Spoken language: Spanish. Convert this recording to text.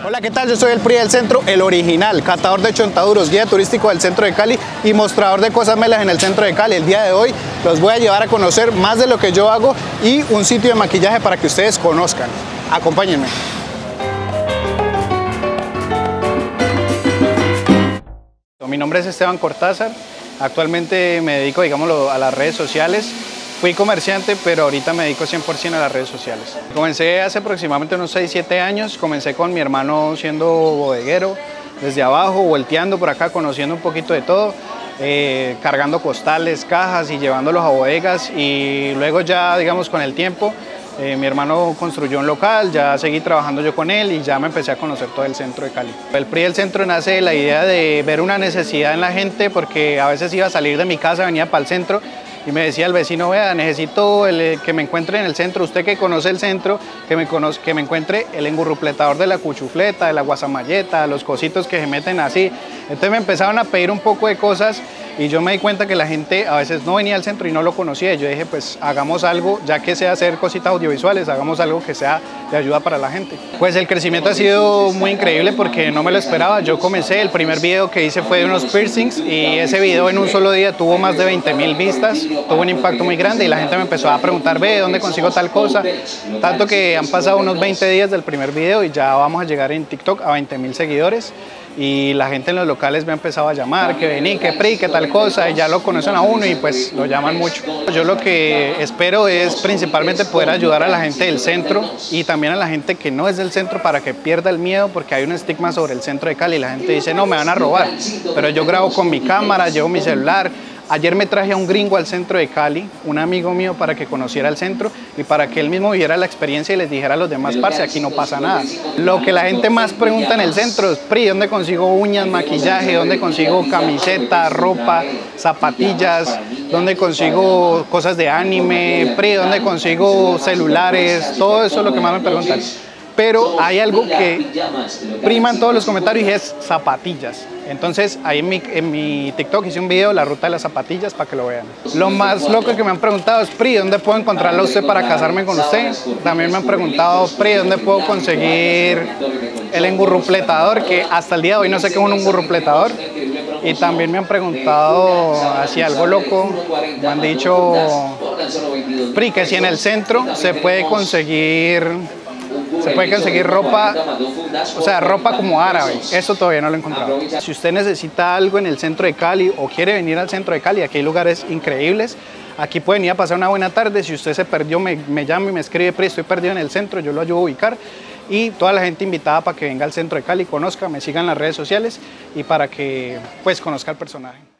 Hola, ¿qué tal? Yo soy el PRI del centro, el original, catador de chontaduros, guía turístico del centro de Cali y mostrador de cosas melas en el centro de Cali. El día de hoy los voy a llevar a conocer más de lo que yo hago y un sitio de maquillaje para que ustedes conozcan. Acompáñenme. Mi nombre es Esteban Cortázar, actualmente me dedico, digámoslo, a las redes sociales. Fui comerciante, pero ahorita me dedico 100% a las redes sociales. Comencé hace aproximadamente unos 6-7 años, comencé con mi hermano siendo bodeguero, desde abajo, volteando por acá, conociendo un poquito de todo, cargando costales, cajas y llevándolos a bodegas, y luego ya, digamos, con el tiempo, mi hermano construyó un local, ya seguí trabajando yo con él y ya me empecé a conocer todo el centro de Cali. El PRI del centro nace de la idea de ver una necesidad en la gente, porque a veces iba a salir de mi casa, venía para el centro y me decía el vecino: vea, necesito que me encuentre en el centro, usted que conoce el centro, que me encuentre el engurrupletador de la cuchufleta, de la guasamalleta, los cositos que se meten así. Entonces me empezaron a pedir un poco de cosas y yo me di cuenta que la gente a veces no venía al centro y no lo conocía. Y yo dije, pues hagamos algo, ya que sea hacer cositas audiovisuales, hagamos algo que sea de ayuda para la gente. Pues el crecimiento ha sido muy increíble porque no me lo esperaba. Yo comencé, el primer video que hice fue de unos piercings y ese video en un solo día tuvo más de 20.000 vistas, tuvo un impacto muy grande y la gente me empezó a preguntar: ve, ¿dónde consigo tal cosa? Tanto que han pasado unos 20 días del primer video y ya vamos a llegar en TikTok a 20.000 seguidores. Y la gente en los locales me ha empezado a llamar, que vení, que PRI, que tal cosa, y ya lo conocen a uno y pues lo llaman mucho. Yo lo que espero es principalmente poder ayudar a la gente del centro y también a la gente que no es del centro para que pierda el miedo, porque hay un estigma sobre el centro de Cali. La gente dice: no, me van a robar, pero yo grabo con mi cámara, llevo mi celular. Ayer me traje a un gringo al centro de Cali, un amigo mío, para que conociera el centro y para que él mismo viviera la experiencia y les dijera a los demás: parce, aquí no pasa nada. Lo que la gente más pregunta en el centro es: PRI, ¿dónde consigo uñas, maquillaje? ¿Dónde consigo camiseta, ropa, zapatillas? ¿Dónde consigo cosas de anime? PRI, ¿dónde consigo celulares? Todo eso es lo que más me preguntan. Pero hay algo que prima en todos los comentarios y es zapatillas. Entonces ahí en mi TikTok hice un video, la ruta de las zapatillas, para que lo vean. Lo más loco que me han preguntado es: PRI, ¿dónde puedo encontrarla a usted para casarme con usted? También me han preguntado: PRI, ¿dónde puedo conseguir el engurrupletador? Que hasta el día de hoy no sé qué es un engurrupletador. Y también me han preguntado así algo loco, me han dicho: PRI, que si en el centro se puede conseguir ropa, o sea, ropa como árabe. Eso todavía no lo he encontrado. Si usted necesita algo en el centro de Cali o quiere venir al centro de Cali, aquí hay lugares increíbles. Aquí pueden ir a pasar una buena tarde. Si usted se perdió, me llama y me escribe: PRI, estoy perdido en el centro, yo lo ayudo a ubicar. Y toda la gente invitada para que venga al centro de Cali, conozca, me siga en las redes sociales y para que pues conozca el personaje.